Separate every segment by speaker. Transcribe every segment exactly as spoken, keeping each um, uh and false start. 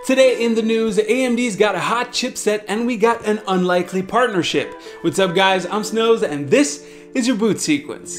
Speaker 1: Today in the news, A M D's got a hot chipset and we got an unlikely partnership. What's up guys, I'm Snows and this is your boot sequence.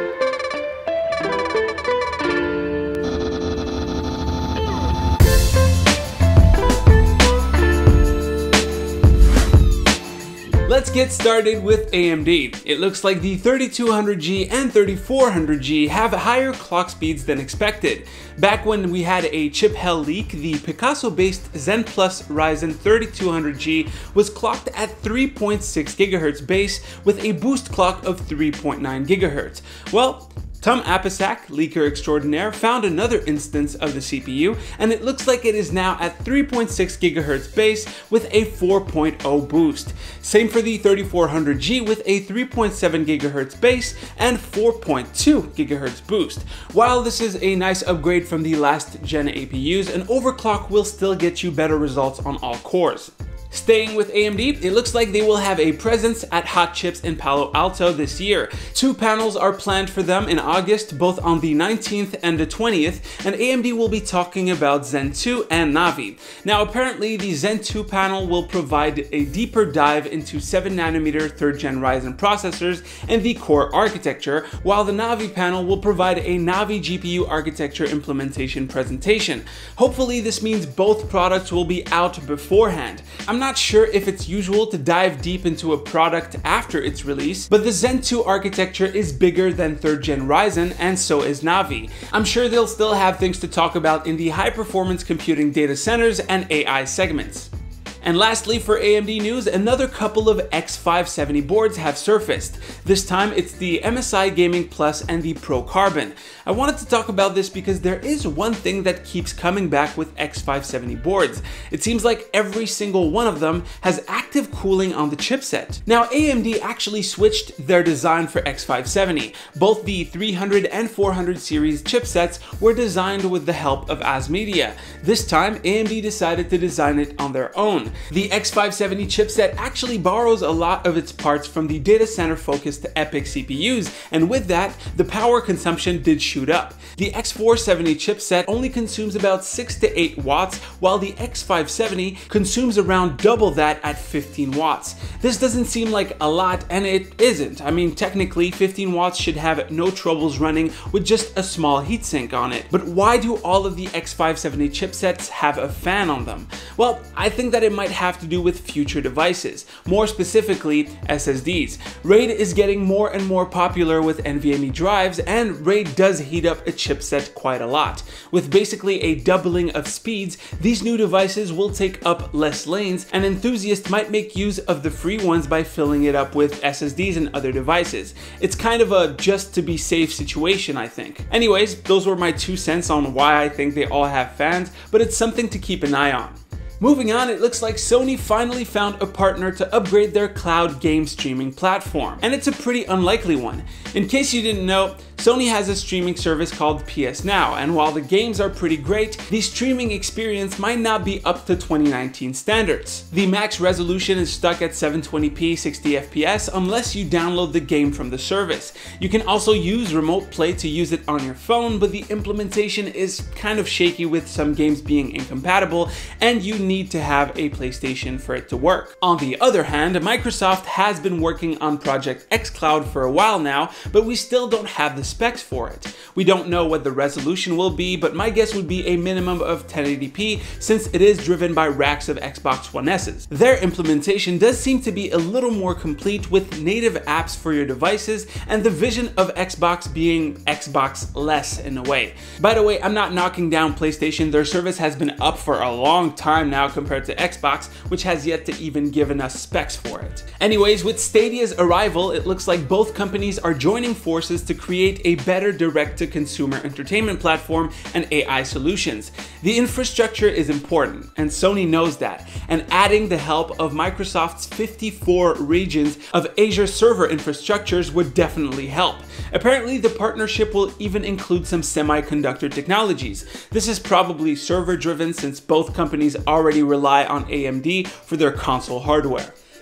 Speaker 1: Let's get started with A M D. It looks like the thirty-two hundred G and thirty-four hundred G have higher clock speeds than expected. Back when we had a chip hell leak, the Picasso-based Zen Plus Ryzen thirty-two hundred G was clocked at three point six gigahertz base with a boost clock of three point nine gigahertz. Well, Tom Epyc, leaker extraordinaire, found another instance of the C P U, and it looks like it is now at three point six gigahertz base with a four point oh boost. Same for the thirty-four hundred G with a three point seven gigahertz base and four point two gigahertz boost. While this is a nice upgrade from the last gen A P Us, an overclock will still get you better results on all cores. Staying with A M D, it looks like they will have a presence at Hot Chips in Palo Alto this year. Two panels are planned for them in August, both on the nineteenth and the twentieth, and A M D will be talking about Zen two and Navi. Now apparently the Zen two panel will provide a deeper dive into seven nanometer third gen Ryzen processors and the core architecture, while the Navi panel will provide a Navi G P U architecture implementation presentation. Hopefully this means both products will be out beforehand. I'm I'm not sure if it's usual to dive deep into a product after its release, but the Zen two architecture is bigger than third gen Ryzen, and so is Navi. I'm sure they'll still have things to talk about in the high performance computing data centers and A I segments. And lastly, for A M D news, another couple of X five seventy boards have surfaced. This time it's the M S I Gaming Plus and the Pro Carbon. I wanted to talk about this because there is one thing that keeps coming back with X five seventy boards. It seems like every single one of them has active cooling on the chipset. Now A M D actually switched their design for X five seventy. Both the three hundred and four hundred series chipsets were designed with the help of ASmedia. This time A M D decided to design it on their own. The X five seventy chipset actually borrows a lot of its parts from the data center focused Epyc C P Us, and with that, the power consumption did shoot up. The X four seventy chipset only consumes about six to eight watts, while the X five seventy consumes around double that at fifteen watts. This doesn't seem like a lot, and it isn't. I mean, technically fifteen watts should have no troubles running with just a small heatsink on it. But why do all of the X five seventy chipsets have a fan on them? Well, I think that it might have to do with future devices, more specifically S S Ds. RAID is getting more and more popular with N V M E drives, and RAID does heat up a chipset quite a lot. With basically a doubling of speeds, these new devices will take up less lanes, and enthusiasts might make use of the free ones by filling it up with S S Ds and other devices. It's kind of a just to be safe situation, I think. Anyways, those were my two cents on why I think they all have fans, but it's something to keep an eye on. Moving on, it looks like Sony finally found a partner to upgrade their cloud game streaming platform, and it's a pretty unlikely one. In case you didn't know, Sony has a streaming service called P S Now, and while the games are pretty great, the streaming experience might not be up to twenty nineteen standards. The max resolution is stuck at seven twenty p sixty F P S unless you download the game from the service. You can also use remote play to use it on your phone, but the implementation is kind of shaky with some games being incompatible, and you need to have a PlayStation for it to work. On the other hand, Microsoft has been working on Project xCloud for a while now, but we still don't have the specs for it. We don't know what the resolution will be, but my guess would be a minimum of ten eighty p since it is driven by racks of Xbox One S's. Their implementation does seem to be a little more complete with native apps for your devices and the vision of Xbox being Xbox-less in a way. By the way, I'm not knocking down PlayStation. Their service has been up for a long time now compared to Xbox, which has yet to even given us specs for it. Anyways, with Stadia's arrival, it looks like both companies are joining forces to create a better direct-to-consumer entertainment platform and A I solutions. The infrastructure is important, and Sony knows that, and adding the help of Microsoft's fifty-four regions of Azure server infrastructures would definitely help. Apparently, the partnership will even include some semiconductor technologies. This is probably server-driven since both companies already rely on A M D for their console hardware.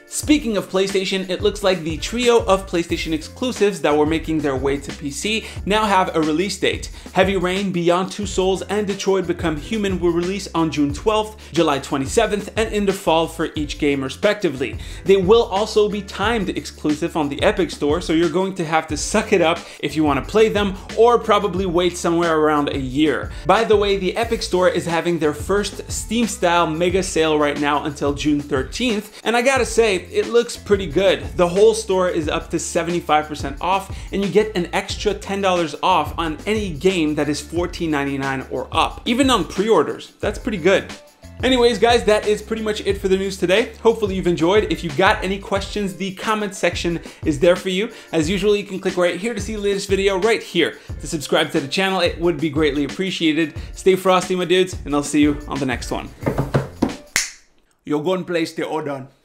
Speaker 1: Speaking of PlayStation, it looks like the trio of PlayStation exclusives that were making their way to P C now have a release date. Heavy Rain, Beyond Two Souls, and Detroit Become Human will release on June twelfth, July twenty-seventh, and in the fall for each game respectively. They will also be timed exclusive on the Epyc store, so you're going to have to suck it up if you want to play them, or probably wait somewhere around a year. By the way, the Epyc store is having their first Steam-style mega sale right now until June thirteenth, and I gotta say, it looks pretty good. The whole store is up to seventy-five percent off, and you get an extra ten dollars off on any game that is fourteen ninety-nine or up. Even on pre-orders, that's pretty good. Anyways, guys, that is pretty much it for the news today. Hopefully you've enjoyed. If you got any questions, the comment section is there for you. As usual, you can click right here to see the latest video right here. To subscribe to the channel, it would be greatly appreciated. Stay frosty, my dudes, and I'll see you on the next one. You're going to place the Odon.